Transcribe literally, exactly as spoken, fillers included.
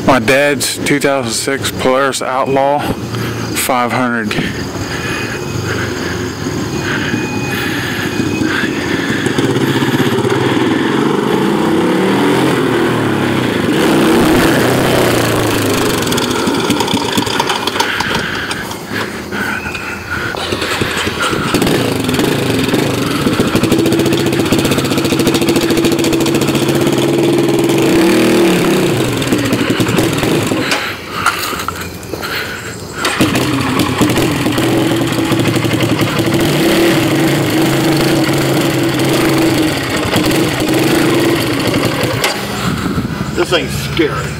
My dad's two thousand six Polaris Outlaw five hundred. This thing's scary.